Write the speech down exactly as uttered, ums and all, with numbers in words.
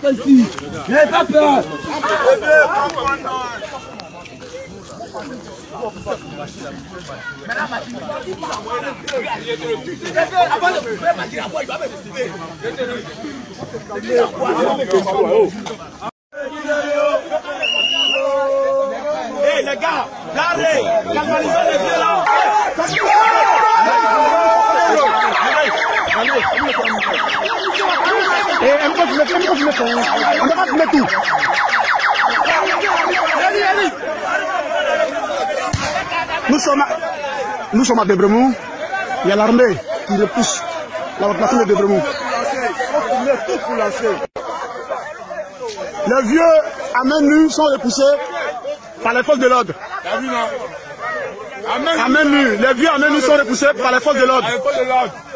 sortez ici. N'ayez pas peur. Hey les gars, regardez, galvanisez les vieux là. Et on va filmer, on va filmer tout. On va filmer tout. Nous sommes à, nous sommes à Debremont. Il y a l'armée qui repousse la population de Debremont. Les vieux à main nue sont repoussés par les forces de l'ordre. À main nue, les vieux à main nue sont repoussés par les forces de l'ordre.